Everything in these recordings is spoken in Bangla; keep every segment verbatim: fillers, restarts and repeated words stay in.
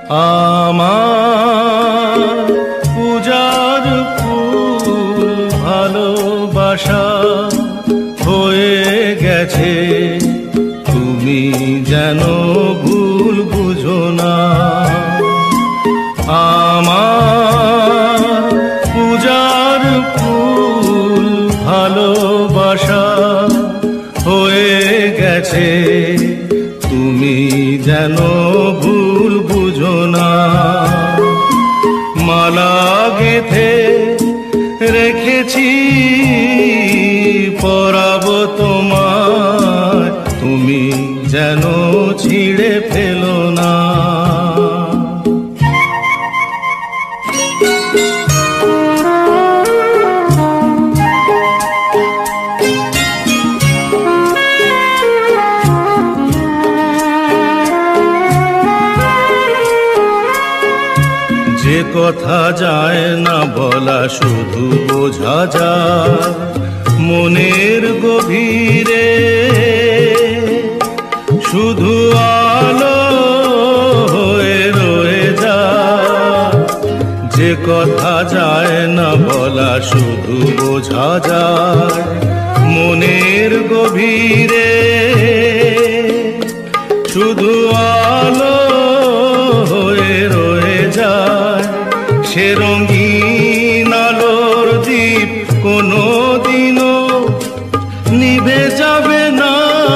আমার পূজার ফুল ভালোবাসা হয়ে গেছে, তুমি যেন ভুল বুঝো না। আমার পূজার ফুল ভালোবাসা হয়ে গেছে, তুমি যেন ভুল বুঝো না। মালা গেঁথে রেখেছি পরাবো তোমায়, তুমি যেন ছিঁড়ে ফেলো না। যে কথা যায় না বলা শুধু বোঝা যায় মনের গভীরে, শুধু আলো হয়ে রয়ে যায়। যে কথা যায় না বলা শুধু বোঝা যায় মনের গভীরে, শুধু আলো হয়ে রয়ে যায়। সে রঙিন আলোর দ্বীপ কোনো দিনও নিভে যাবে না।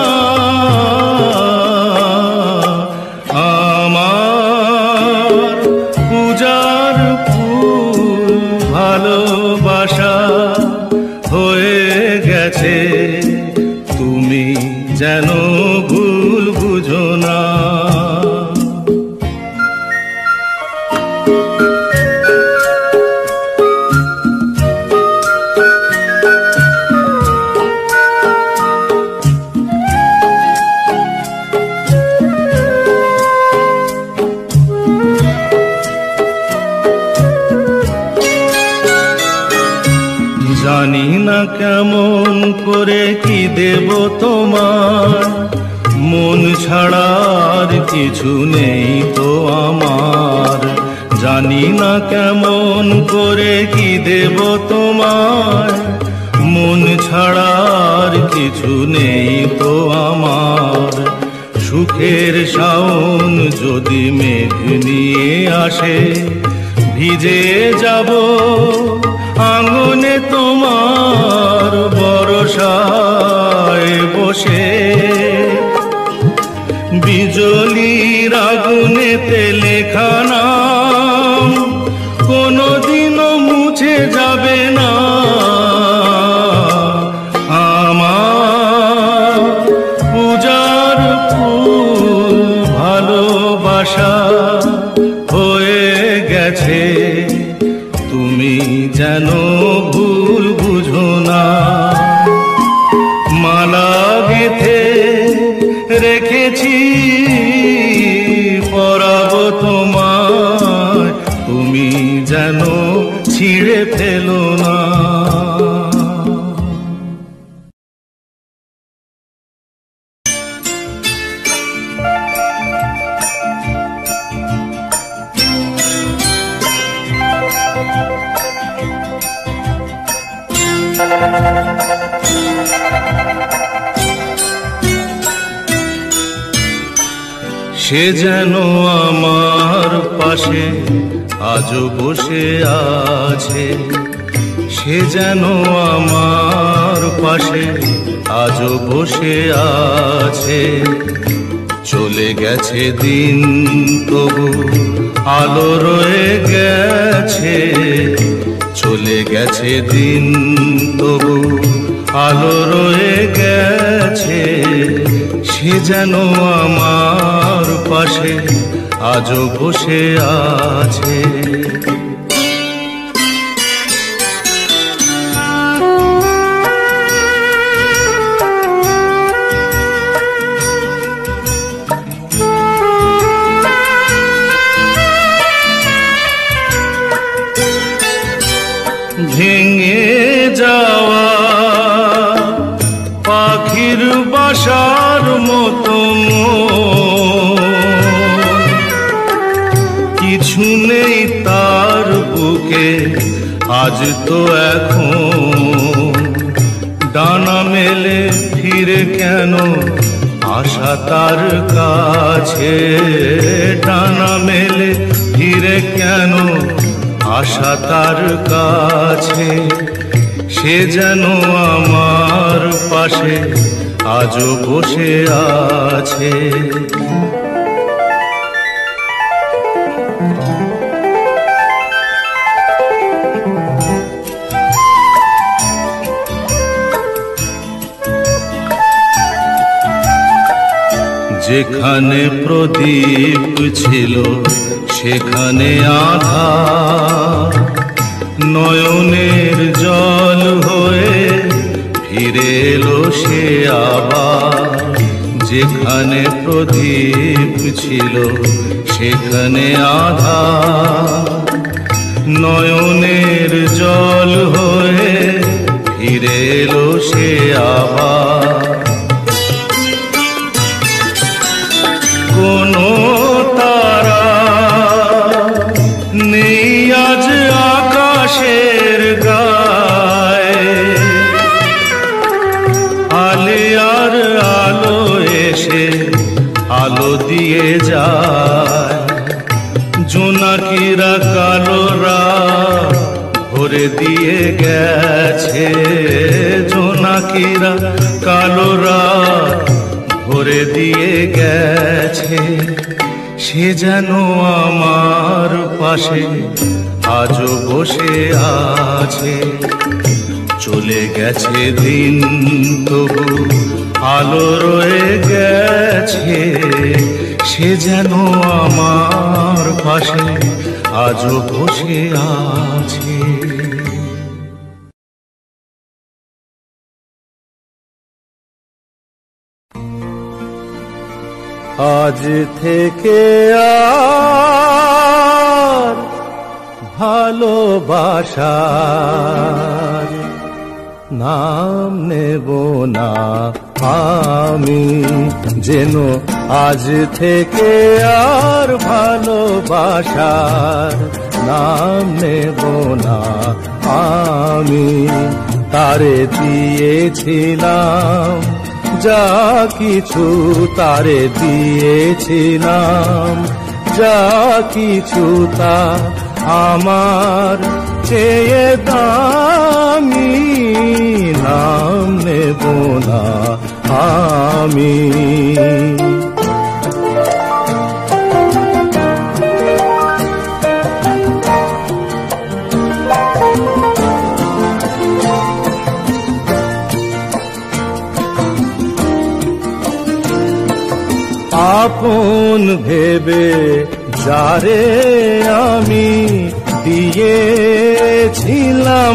আমার পূজার ফুল ভালোবাসা হয়ে গেছে, তুমি যেন ভুল বুঝো না। জানি না কেমন করে কি দেব তোমার, মন ছাড়ার কিছু নেই তো আমার। জানি না কেমন করে কি দেব তোমার, মন ছাড়ার কিছু নেই তো আমার। সুখের শাওন যদি মেঘ নিয়ে আসে, ভিজে যাব আঙ্গনে তোমার বরসায় বসে। বিজলির আগুনেতে লেখা নাম কোনোদিনও মুছে যাবে না। আমার পূজার ফুল ভালোবাসা হয়ে গেছে, তুমি যেন ভুল বুঝো না। মালা গেঁথে রেখেছি পরাবো তোমায়, তুমি যেন ছিঁড়ে ফেলো না। সে যেন আমার পাশে আজও বসে আছে, সে যেন আমার পাশে আজও বসে আছে। চলে গেছে দিন তবু আলো রয়ে গেছে, চলে গেছে দিন তবু আলো রয়ে গেছে। সে যেন আমার পাশে আজও বসে আছে। ভেঙে যাওয়া পাখির বাসার মতো তো এখন ডানা মেলে ফিরে কেন আশা তার কাছে, ডানা মেলে ফিরে কেন আশা তার কাছে। সে যেন আমার পাশে আজও বসে আছে। যেখানে প্রদীপ ছিল সেখানে আধার, নয়নের জল হয়ে ফিরে এলো সে আবার। যেখানে প্রদীপ ছিল সেখানে আধার, নয়নের জল হয়ে ফিরে এলো সে আবার। কোনো তারা নেই আজ আকাশের গায়ে, আলে আর আলো এসে আলো দিয়ে যায়। জোনাকিরা কালো রাত ভরে দিয়ে গেছে, জোনাকিরা কালো রাত ভরে দিয়ে গেছে। সে যেন আমার পাশে আজও বসে আছে। চলে গেছে দিন তবু আলো রয়ে গেছে, সে যেন আমার পাশে আজও বসে আছে। আজ থেকে আর ভালোবাসার নাম নেব না আমি, যেন আজ থেকে আর ভালোবাসার নাম নেব না আমি। তারে দিয়েছিলাম যা কিছু, তারে দিয়েছিলাম যা কিছু, তা আমার চেয়ে দামি নাম নেব না আমি। আপন ভেবে যারে আমি দিয়েছিলাম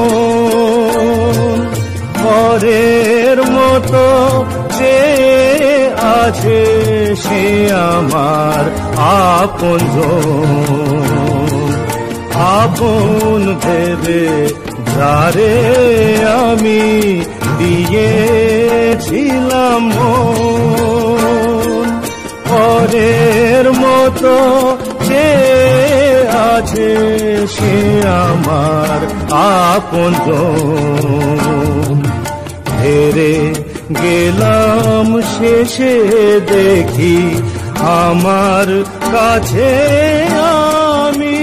পরের মতো যে আছে সে আমার আপনজন। আপন ভেবে যারে আমি দিয়েছিলাম পরের মতো যে আছে সে আমার আপনজন। হেরে গেলাম শেষে দেখি আমার কাছে আমি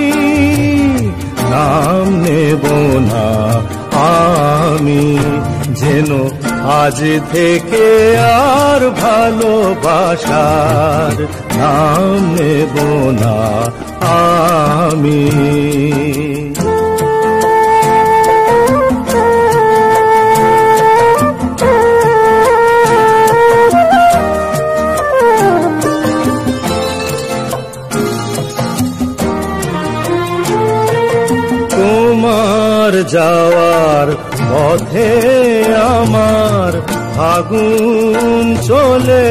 নাম নেব না আমি, যেন আজ থেকে আর ভালোবাসার নাম নেব না আমি। তোমার যাওয়ার পথে আমার আগুন চলে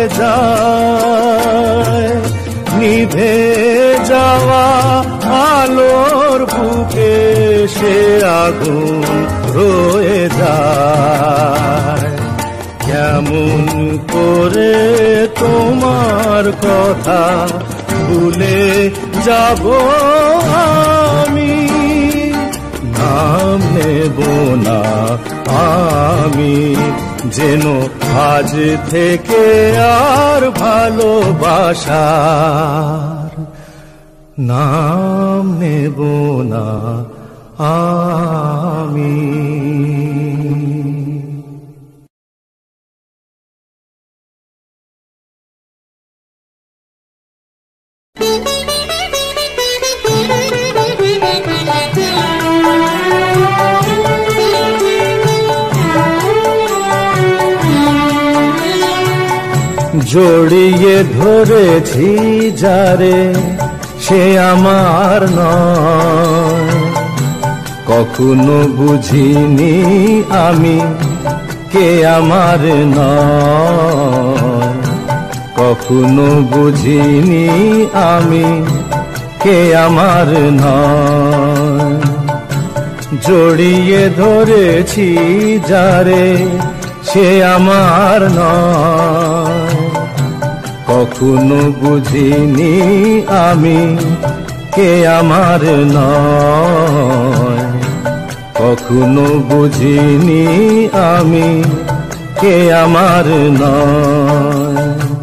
যায়, নিভে যাওয়া আলোর বুকে সে আগুন রয়ে যায়। কেমন করে তোমার কথা ভুলে যাব আমি, না নাম নেব না আমি, যেন আজ থেকে আর ভালোবাসার নাম নেব না আমি। জড়িয়ে ধরেছি যারে সে আমার নয়, কখনো বুঝিনি আমি কে আমার নয়, কখনো বুঝিনি আমি কে আমার নয়। জড়িয়ে ধরেছি যারে সে আমার নয়, কখনো বুঝিনি আমি কে আমার নয়, কখনো বুঝিনি আমি কে আমার নয়।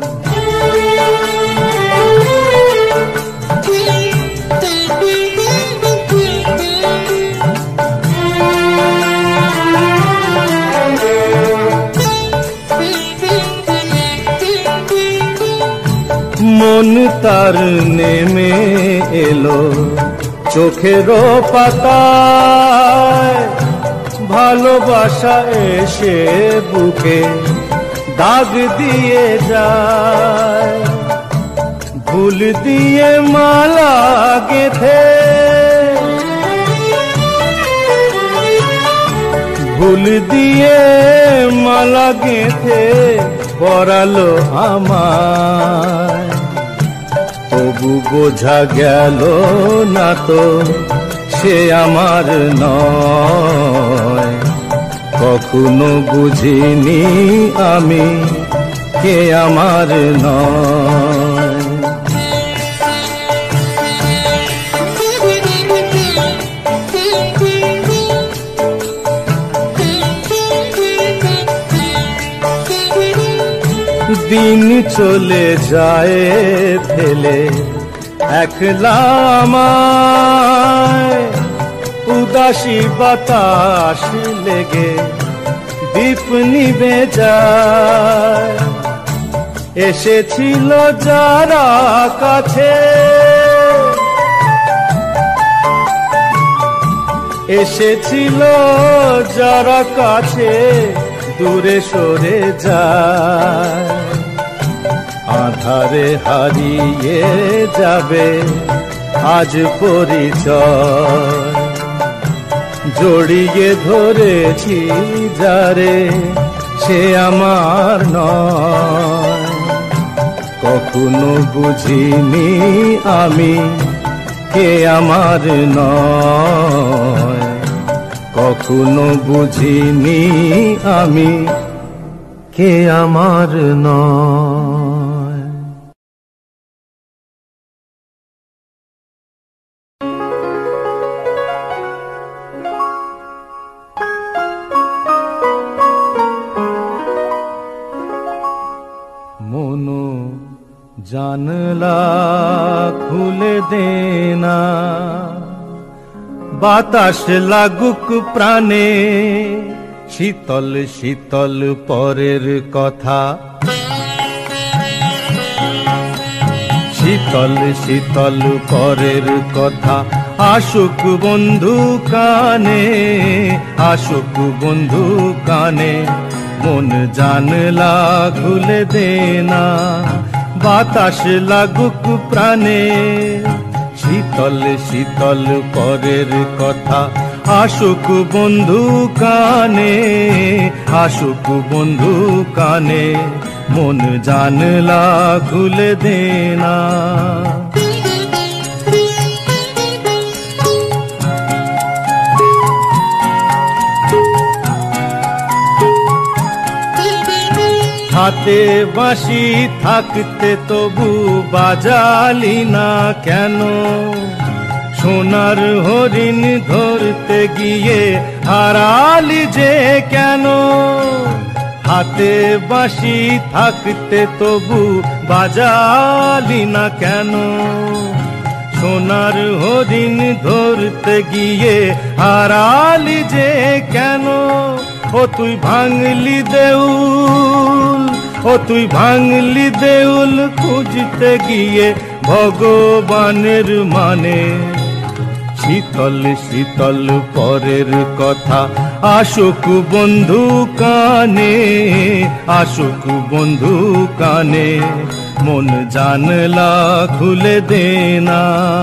মন তার নেমে এলো চোখের পাতায়, ভালোবাসা এসে বুকে দাগ দিয়ে যায়, ভুল দিয়ে মালা গেঁথে, ভুল দিয়ে মালা গেঁথে পরালো আমায়, তবু বোঝা গেল না তো সে আমার নয়, কখনো বুঝিনি আমি কে আমার নয়। দিন চলে যায় ফেলে একলা আমায়, উদাসী বাতাস লেগে দীপ নিভে যায়, এসেছিল যারা কাছে, এসেছিল যারা কাছে দূরে সরে যায়, আধারে হারিয়ে যাবে আজ পরিচয়। জড়িয়ে ধরেছি যারে সে আমার নয়, কখনো বুঝিনি আমি কে আমার নয়, কখনো বুঝিনি আমি কে আমার নয়। মনো জানলা খুলে দেনা, বাতাস লাগুক প্রাণে, শীতল শীতল পরের কথা, শীতল শীতল পরের কথা আসুক বন্ধু কানে, আসুক বন্ধু কানে। মন জানলা খুলে দেনা, বাতাস লাগুক প্রাণে, শীতল শীতল পরের কথা আসুক বন্ধু কানে, আসুক বন্ধু কানে। মন জানলা খুলে দেনা। হাতে বাঁশি থাকতে তবু বাজালি না কেন, সোনার হরিণ ধরতে গিয়ে হারালি যে কেন, হাতে বাঁশি থাকতে তবু বাজালি না কেন। সোনার হরিণ ধরতে গিয়ে হারালি যে কেন, ও তুই ভাঙলি দেউল, ও তুই ভাঙলি দেউল খুঁজতে গিয়ে ভগবানের মানে। শীতল শীতল পরের কথা আসুক বন্ধু কানে, আসুক বন্ধু কানে, মন জানলা খুলে দে না।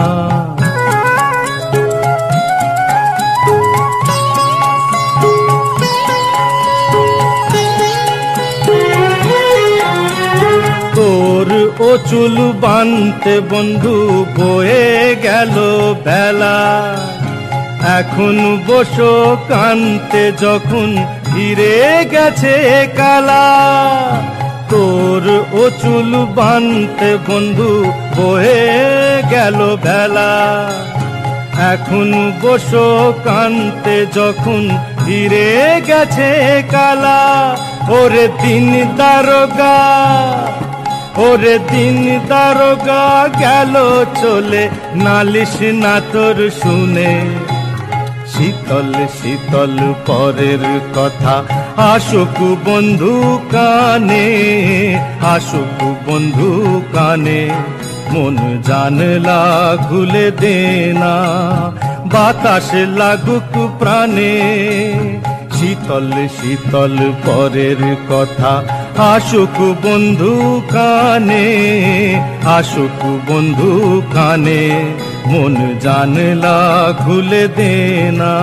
তোর ও চুল বানতে বন্ধু বয়ে গেল বেলা, এখন বসো কানতে যখন ফিরে গেছে কালা। তোর ও চুল বানতে বন্ধু বয়ে গেল বেলা, এখন বসো কানতে যখন ফিরে গেছে কালা। ওরে দিন দারোগা, ওরে দিন দারোগা গেল চলে, নালিশ না তোর শুনে। শীতল শীতল পরের কথা আসুক বন্ধু কানে, আসুক বন্ধু কানে, মন জানলা খুলে দে না। বাতাস লাগুক প্রাণে, শীতল শীতল পরের কথা আসুক বন্ধু কানে, আসুক বন্ধু কানে, মন জানলা খুলে দে না।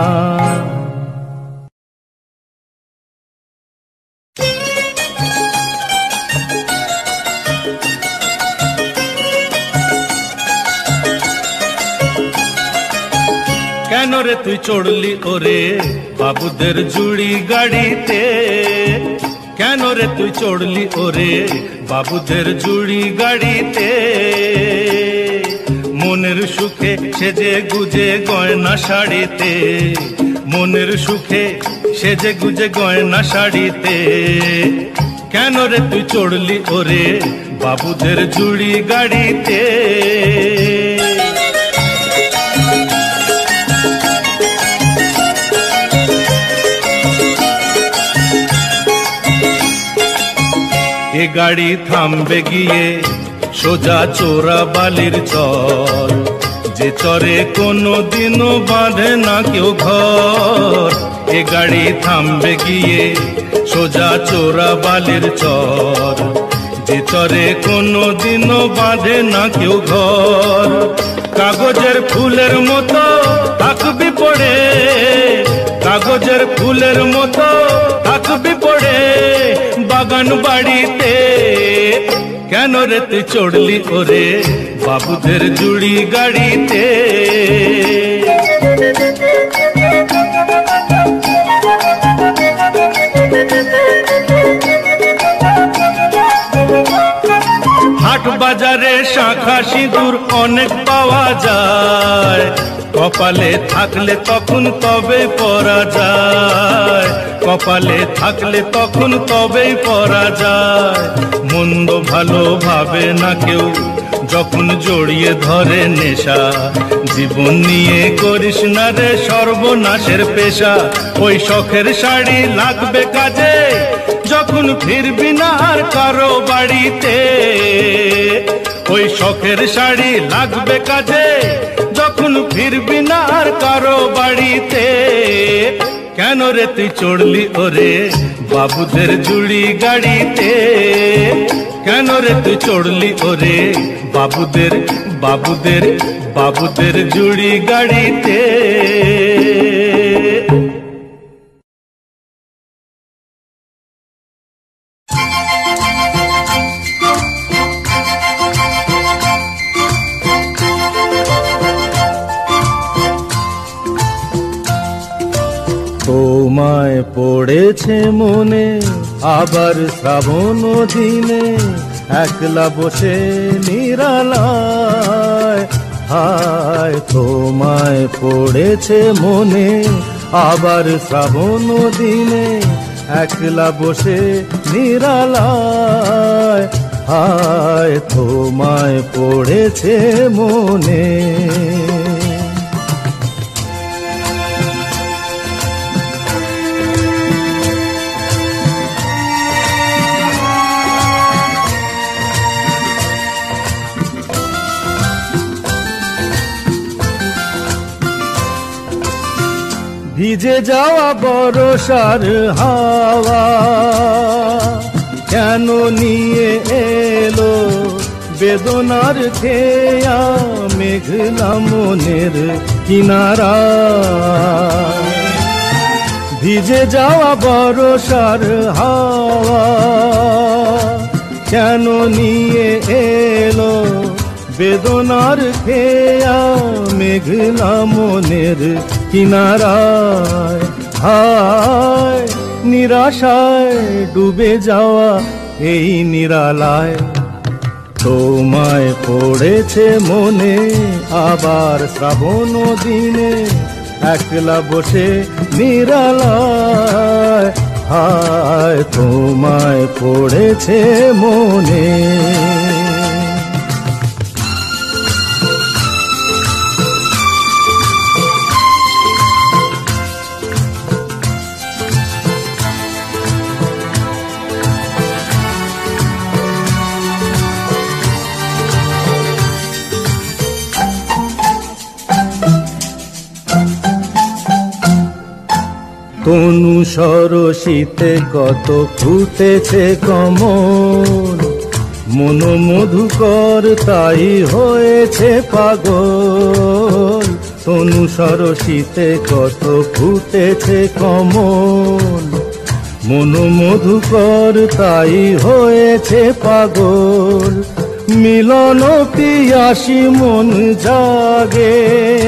কেন রে তুই চড়লি ওরে বাবুদের জুড়ি গাড়িতে, কেন রে তুই চড়লি ওরে বাবুদের জুড়ি গাড়িতে। মনের সুখে সেজে গুজে গয়না শাড়িতে, মনের সুখে সেজে গুজে গয়না শাড়িতে। কেন রে তুই চড়লি ওরে বাবুদের জুড়ি গাড়িতে। এ গাড়ি থামবে গিয়ে সোজা চোরা বালির চর, যে চরে কোনো দিনও বাঁধে না কেউ ঘর। এ গাড়ি থামবে গিয়ে সোজা চোরা বালির চর, যে চরে কোনো দিনও বাঁধে না কেউ ঘর। কাগজের ফুলের মতো থাকবি পড়ে, কাগজের ফুলের মতো থাকবি পড়ে বাগান বাড়িতে। কেন রে তুই চড়লি ওরে বাবুদের জুড়ি গাড়িতে। হাট বাজারে শাঁখা সিঁদুর অনেক পাওয়া যায়, কপালে থাকলে তখন তবে পরা যায়, কপালে থাকলে তখন তবেই পরা যায়। মন্দ ভালো ভাবে না কেউ যখন জড়িয়ে ধরে নেশা, জীবন নিয়ে করিস না রে সর্বনাশের পেশা। ওই শখের শাড়ি লাগবে কাজে যখন ফিরবি না আর কারো বাড়িতে। ওই শখের শাড়ি লাগবে কাজে যখন ফিরবি না আর কারো বাড়িতে। কেন রে তুই চড়লি ওরে বাবুদের জুড়ি গাড়িতে। কেন রে তুই চড়লি ওরে বাবুদের বাবুদের বাবুদের জুড়ি গাড়িতে। তোমায় পড়েছে মনে আবার শ্রাবণ দিনে, একলা বসে নিরালায় হায় তোমায় পড়েছে মনে আবার শ্রাবণ দিনে একলা বসে নিরালায়, হায় তোমায় পড়েছে মনে। ভিজে যাওয়া বরষার হাওয়া কেন নিয়ে এলো বেদনার খেয়া মেঘলা মনের কিনারা। ভিজে যাওয়া বরষার হাওয়া কেন নিয়ে এলো বেদনার খেয়া মেঘলা মনের কিনারায়, হায় নিরাশায় ডুবে যাওয়া এই নিরালায় তোমায় পড়েছে মনে আবার শ্রাবণ দিনে একলা বসে নিরালায়, হায় তোমায় পড়েছে মনে। তনু সরসিতে কত ফুটেছে কমল, মন মধুকর তাই হয়েছে পাগল। তনু সরসিতে কত ফুটেছে কমল, মন মধুকর তাই হয়েছে পাগল। মিলন পিয়াসী মন জাগে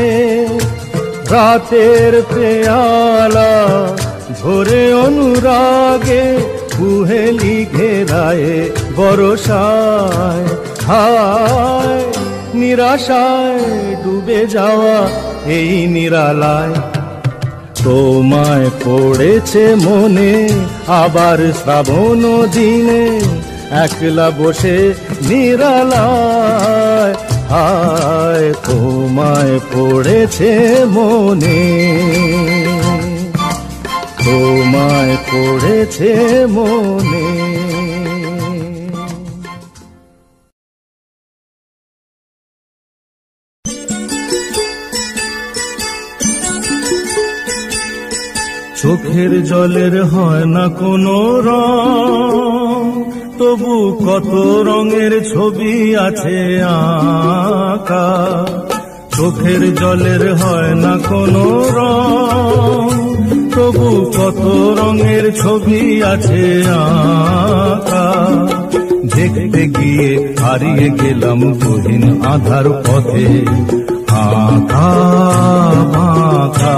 রাতের পেয়ালা ভরে অনুরাগে কুহেলি ঘেরায় বরষায়, হায় নিরাশায় ডুবে যাওয়া এই নিরালায় তোমায় পড়েছে মনে আবার শ্রাবণ দিনে একলা বসে নিরালায়, হায় তোমায় পড়েছে মনে, তোমায় পড়েছে মনে। চোখের জলের হয় না কোনো রং, তবু কত রঙের ছবি আছে আঁকা। চোখের জলের হয় না কোনো রং, তবু কত রঙের ছবি আছে আঁকা। দেখতে গিয়ে হারিয়ে গেলাম গহীন আধার পথে আঁকা বাঁকা।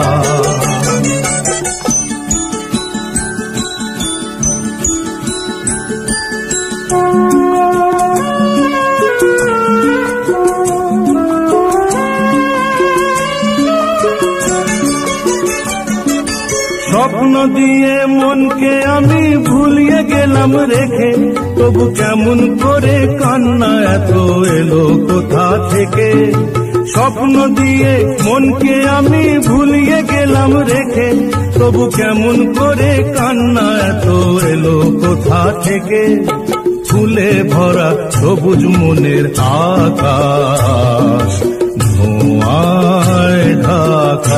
স্বপ্ন দিয়ে মনকে আমি ভুলিয়ে গেলাম রেখে, তবু কেমন করে কান্না এত এলো কোথা থেকে। স্বপ্ন দিয়ে মনকে আমি ভুলিয়ে গেলাম রেখে, তবু কেমন করে কান্না এত এলো কোথা থেকে। ফুলে ভরা সবুজ মনের আকাশ ধোঁয়ায় ঢাকা।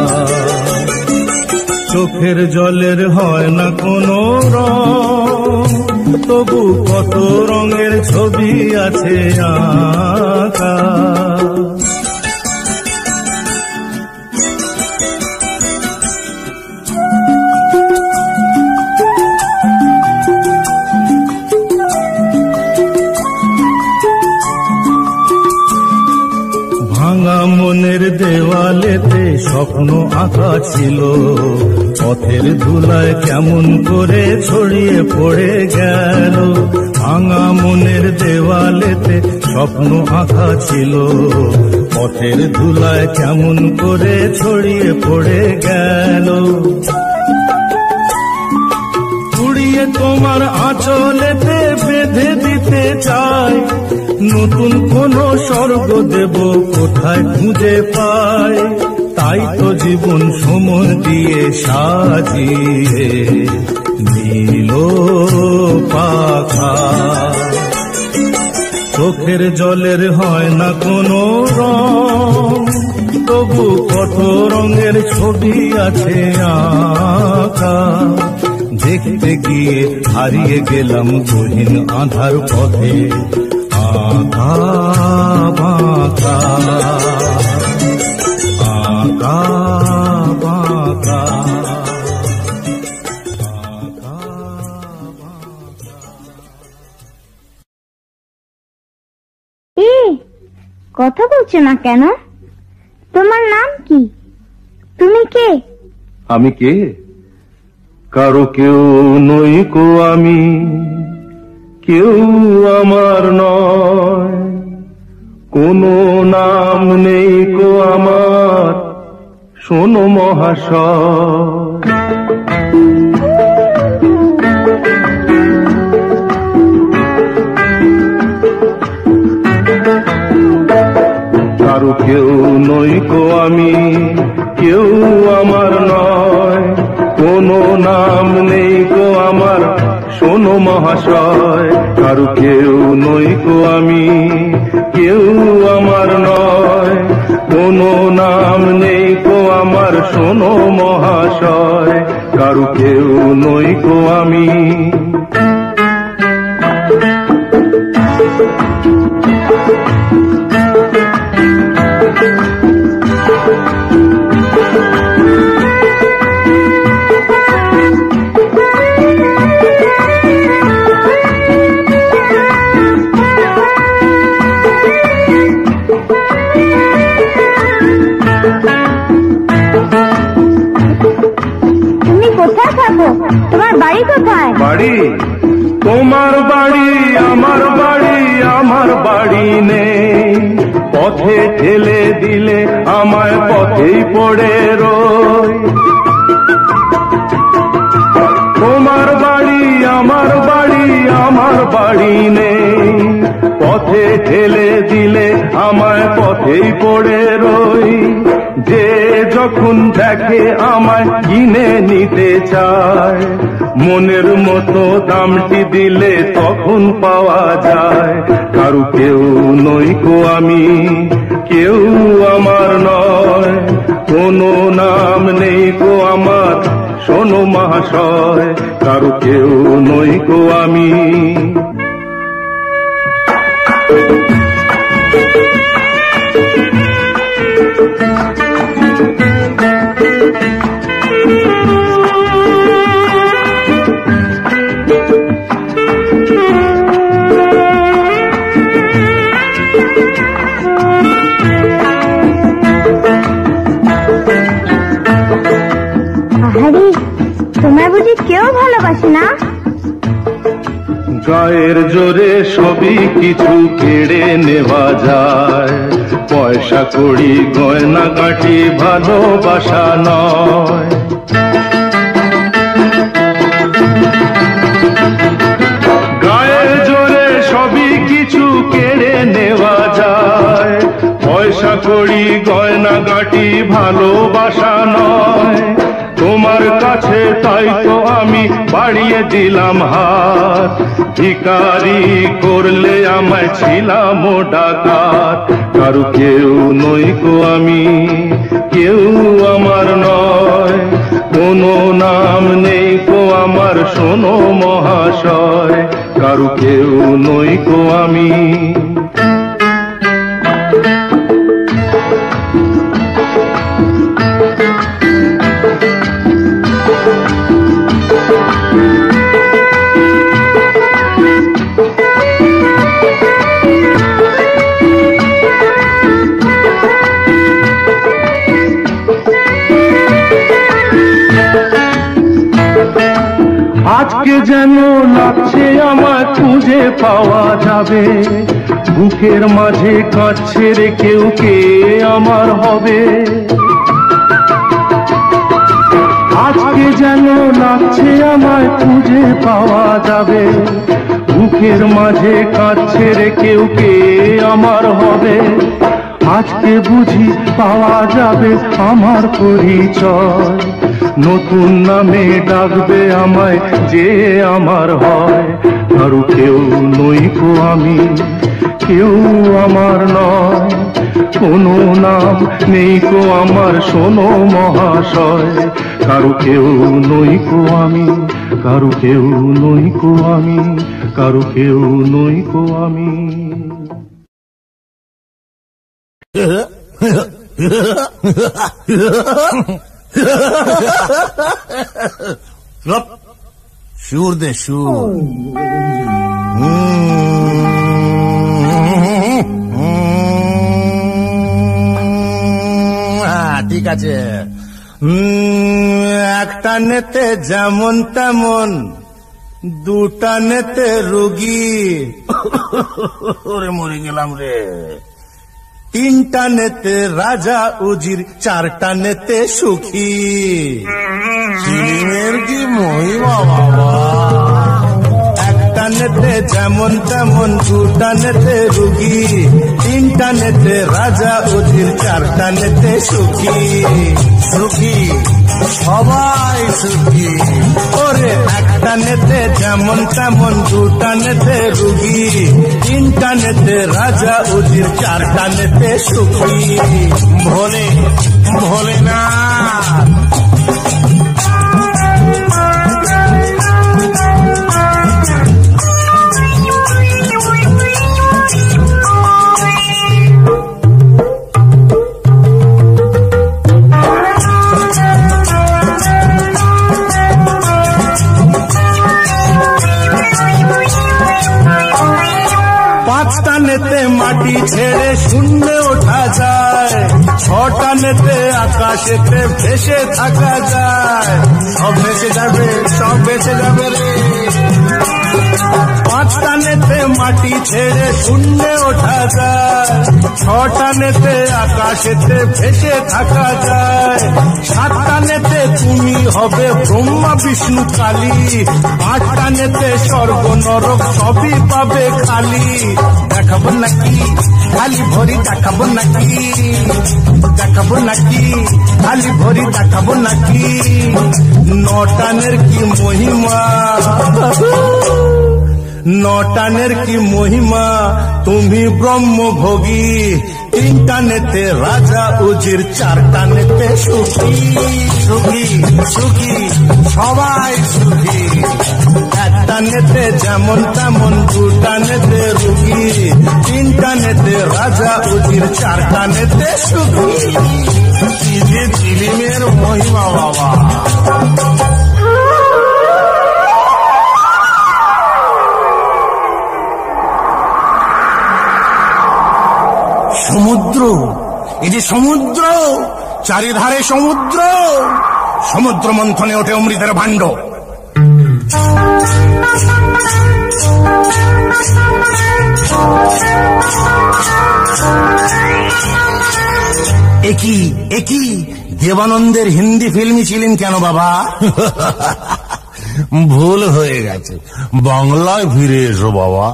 চোখের জলের হয় না কোনো রং, তবু কত রঙের ছবি আছে আঁকা। ভাঙা মনের দেওয়ালেতে স্বপ্ন আঁকা ছিল, পথের ধুলায় কেমন করে ছড়িয়ে পড়ে গেল। ভাঙা মনের দেওয়ালেতে স্বপ্ন আঁকা ছিল পথের ধুলায় কেমন করে ছড়িয়ে পড়ে গেল। উড়িয়ে তোমার আঁচলেতে বেঁধে দিতে চাই, নতুন কোন স্বর্গ দেব কোথায় খুঁজে পাই। তাই তো জীবন সময় দিয়ে সাজিয়ে নীল পাখা। চোখের জলের হয় না কোনো রং, তবু কত রঙের ছবি আছে আঁকা। দেখতে গিয়ে হারিয়ে গেলাম গহীন আঁধার পথে আঁকা বাঁকা আঁকা বাঁকা। কথা বলছো না কেন? তোমার নাম কি? তুমি কে? আমি কে? কারো কেউ নই কো আমি, কেউ আমার নয়। কোনো নাম নেই কো আমার, শোনো মহাশয়। কারো কেউ নই কো আমি, কেউ আমার নয়। কোনো নাম নেই কো আমার, শোনো মহাশয়। কারো কেউ নই কো আমি, কেউ আমার নয়। কোনো নাম নেই কো আমার, শোনো মহাশয়। কারো কেউ নই কো আমি। তোমার বাড়ি কোথায়? বাড়ি? তোমার বাড়ি আমার বাড়ি, আমার বাড়ি নেই। পথে ঠেলে দিলে আমায় পথেই পড়ে রই। তোমার বাড়ি আমার বাড়ি, আমার বাড়ি নেই। পথে ঠেলে দিলে আমায় পথেই পড়ে রই। যে যখন দেখে আমায় কিনে নিতে চায়, মনের মতো দামটি দিলে তখন পাওয়া যায়। কারু কেউ নই কো আমি, কেউ আমার নয়। কোনো নাম নেই কো আমার, শোনো মহাশয়। কারু কেউ নই কো আমি। তোমার বুঝি কেউ ভালোবাসে না? গায়ের জোরে সবই কিছু কেড়ে নেওয়া যায়। পয়সা কড়ি গয়না গাঁটি ভালোবাসা নয়। গায়ের জোরে সবই কিছু কেড়ে নেওয়া যায়। পয়সা কড়ি গয়না গাঁটি ভালোবাসা নয়। তোমার কাছে তাই তো আমি বাড়িয়ে দিলাম হাত। ভিখারি করলে আমায় ছিলাম ডাকাত। কারু কেউ নই কো আমি, কেউ আমার নয়। কোনো নাম নেই কো আমার, শোনো মহাশয়। কারু কেউ নই কো আমি। আজকে যেন লাগছে আমার খুঁজে পাওয়া যাবে, বুকের মাঝে কাঁদছে রে কেউ, কে আমার হবে। আজকে যেন লাগছে আমায় খুঁজে পাওয়া যাবে, বুকের মাঝে কাঁদছে রে কেউ, কে আমার হবে। আজকে বুঝি পাওয়া যাবে আমার পরিচয়, নতুন নামে ডাকবে আমায় যে আমার হয়। কারো কেউ নই কো আমি, কেউ আমার নয়, কোনো নাম নেই কো আমার শোনো মহাশয়। কারো কেউ নই কো আমি, কারো কেউ নই কো আমি, কারো কেউ নই কো আমি। সুর দে সুর। ঠিক আছে। একটা নেতে যেমন তেমন, দুটা নেতে রুগী। ওরে মরে গেলাম রে। তিনটা নেতে রাজা উজির, চারটা নেতে সুখী। চিলিমের কি মহিমা বাবা। একটা নেতে যেমন তেমন, দুটা নেতে রুগী, তিনটা নেতে রাজা উজির, চারটা নেতে সুখী। সুখী সবাই সুখী। ওরে একটা নেতে যেমন তেমন, দুটা নেতে রুগী, তিনটা নেতে রাজা উজির, চারটা নেতে সুখী। ভোলে ভোলে না মাটি ছেড়ে শূন্যে ওঠা যায়, ছটা নেতে আকাশেতে ভেসে থাকা যায়। সব ভেসে যাবে, সব ভেসে যাবে রে। পাঁচটা নেতে মাটি ছেড়ে শূন্যে ওঠা যায়, ছটা নেতে আকাশেতে ভেসে থাকা যায়। সাতটা নেতে তুমি হবে ব্রহ্মা বিষ্ণু কালী, আটটা নেতে স্বর্গ নরক সবই পাবে খালি। দেখাবো নাকি খালি ভরি, দেখাবো নাকি, দেখাবো নাকি খালি ভরি, দেখাবো নাকি। নটানের কি মহিমা, নটানের কি মহিমা, তুমি ব্রহ্মভোগী। তিনটা নেতে রাজা উজির, চারটা নেতে সুখী। সুখী সুখী সবাই সুখী। একটা নেতে যেমন তেমন, দুটা নেতে রুগী, তিনটা নেতে রাজা উজির, চারটা নেতে সুখী। চিলিমের মহিমা বাবা। সমুদ্র, এই যে সমুদ্র, চারিধারে সমুদ্র। সমুদ্র মন্থনে ওঠে অমৃতের ভাণ্ড। একই একই দেবানন্দের হিন্দি ফিল্মই ছিলেন কেন বাবা? ভুল হয়ে গেছে, বাংলায় ফিরে এসো বাবা।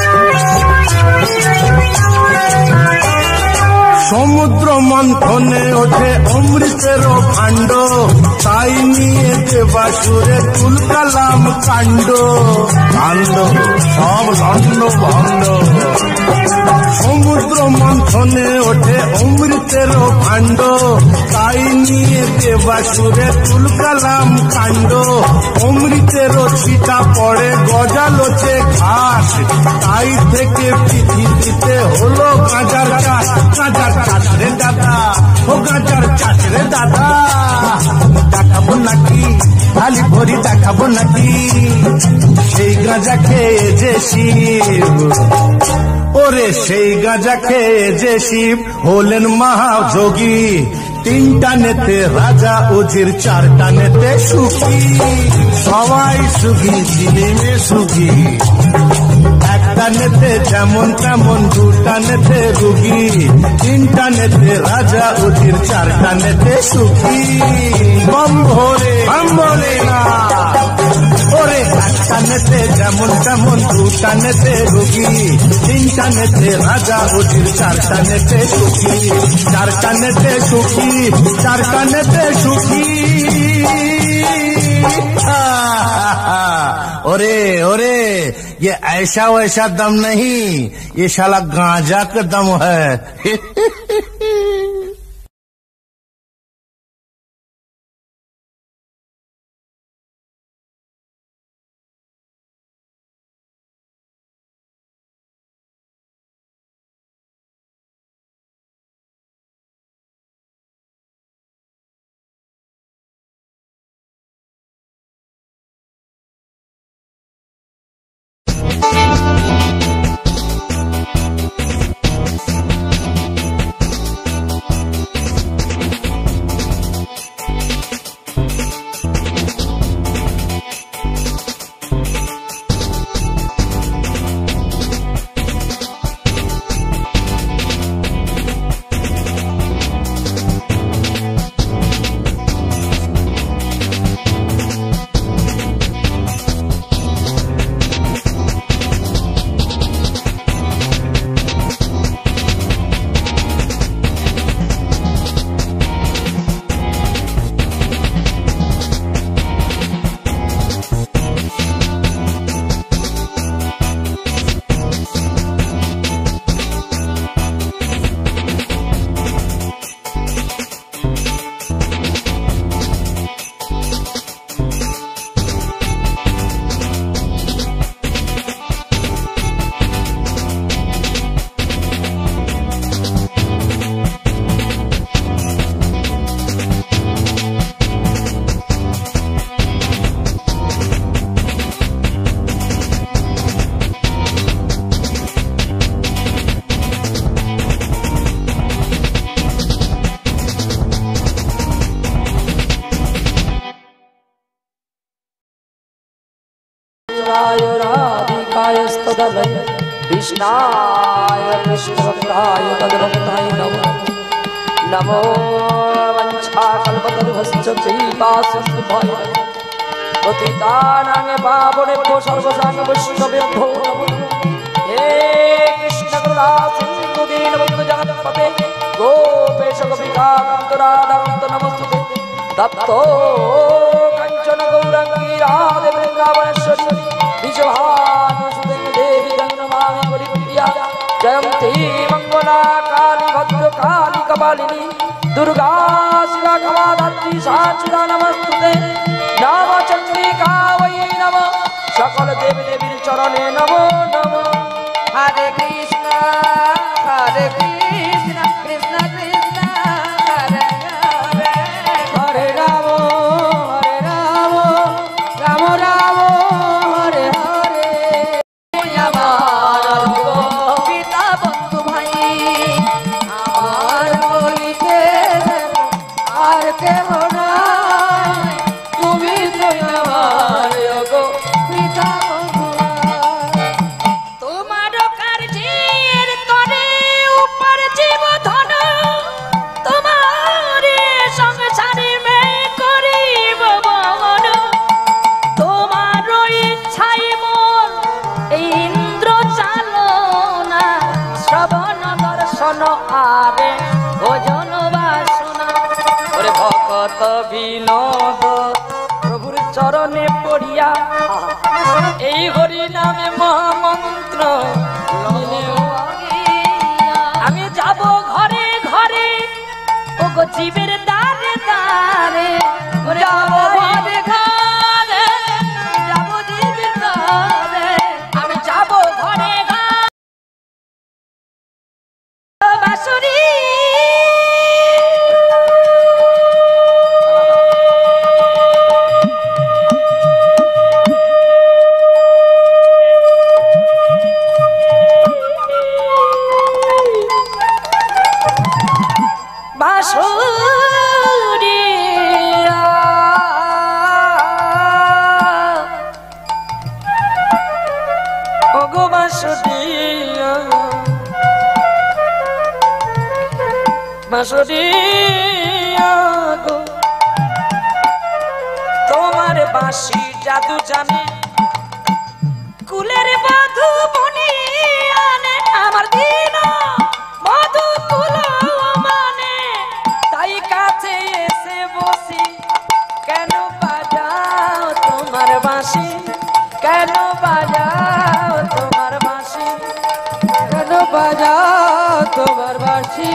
সমুদ্র মন্থনে ওঠে অমৃতের ভাণ্ড, তাই নিয়ে দেবাসুরে তুলকালাম কাণ্ড। কাণ্ড সব লন্ড ভণ্ড। সমুদ্র মন্থনে ওঠে অমৃতের ভাণ্ড, তাই নিয়ে দেবাসুরে তুলকালাম কাণ্ড। অমৃতের ছিটা পড়ে গজালোচে ঘাস, তাই থেকে পৃথিবীতে হলো গাঁজার চাষ। গাঁজার চাষ রে দাদা, ও গাঁজার চাষ রে দাদা। দেখাবো নাকি খালি ভরি, দেখাবো নাকি সেই গাঁজা খেয়ে যে শিব। ওরে সেই গাঁজা খেয়ে যে শিব হলেন মহাযোগী। তিনটা নেতে রাজা উজির, চারটা নেতে সুখী। সবাই সুখী, চিলিমে সুখী। একটানেতে যেমন তেমন, দুটানেতে রুগী, তিনটানেতে রাজা উজির, চারটানেতে সুখী। বম ভোলে বম ভোলে না ওরে, একটানেতে যেমন তেমন, দুটানেতে রুগী, তিনটানেতে রাজা উজির, চারটানেতে সুখী, চারটানেতে সুখী, চারটানেতে সুখী। ओरे ओरे, ये ऐसा वैसा दम नहीं, ये शाला गांजा का दम है। कृष्णाय कृष्णभक्ताय तद्भक्ताय नमो नमो वंशाकल्पतरुभ्यश्च कृपासिन्धुभ्यः पतितानां पावनेभ्यो सर्वसाङ्ग वैष्णवेभ्यो नमो। हे कृष्ण करुणा सिन्धु दीनबन्धु जगत्पते गोपेश गोपिकान्त राधाकान्त नमस्तुते। तप्तो कंचन गौरांगी राधे वृंदावनेश्वरी विजयभानुसुते देवी गंगनमामि परिप्रिया। जयन्ती मंगला काली भद्र काली कपालिनी दुर्गा शिवा क्षमा धात्री साचिदा नमस्तुते। नम चंडिका वै नमः सकल देवी देवीर चरणे नमो नमः। हरे कृष्ण हरे कृष्ण कृष्ण कृष्ण हरे हरे हरे राम हरे राम राम राम हरे हरे। আমার পিতা বন্ধু ভাই আমার বলিতে আর কেহ নাই, তুমি তো আমার গো পিতা বন্ধু। তোমার কার্যের তরে উপর জীব ধন, তোমার সংসারে মে করিব বহন। তোমার ইচ্ছাই মোর ইন্দ্র চালনা, শ্রবণ দর্শন আরে ভোজন বাসনা। ওরে ভকত বিনোদ প্রভুর চরণে পড়িয়া এই হরি নামে মহামন্ত্র আমি যাব ঘরে ঘরে, ও গো জীবের দ্বারে দ্বারে যাব ঘরে ঘরে, যাব জীবের দ্বারে আমি যাব ঘরে ঘরে। বাঁশুরি বাঁশুরিয়া ওগো বাঁশুরি বাঁশরি গো তোমার বাঁশি জাদু জানে কুলের মধু বনি আনে আমার দিন মধু কুলো মানে তাই কাছে এসে বসি কেন বাজাও তোমার বাঁশি কেন বাজাও তোমার বাঁশি কেন বাজাও তোমার বাঁশি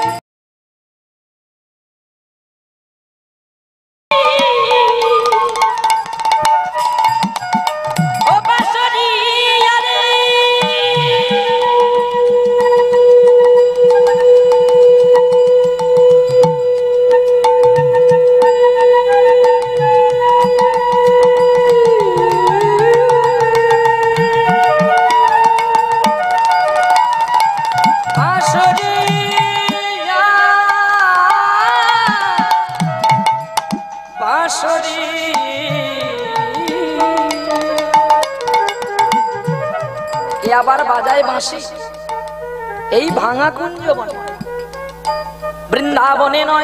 আবার বাজায় বাঁশি এই ভাঙা কুঞ্জ বনে বৃন্দাবনে নয়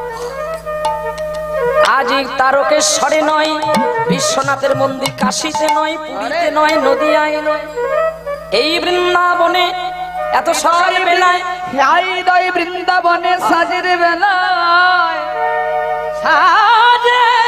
আজ তারকেশ্বরে নয় বিশ্বনাথের মন্দির কাশীতে নয় পুরীতে নয় নদিয়ায় নয় এই বৃন্দাবনে এত সকাল বেলায় বৃন্দাবনে সাজের বেলায় সাজে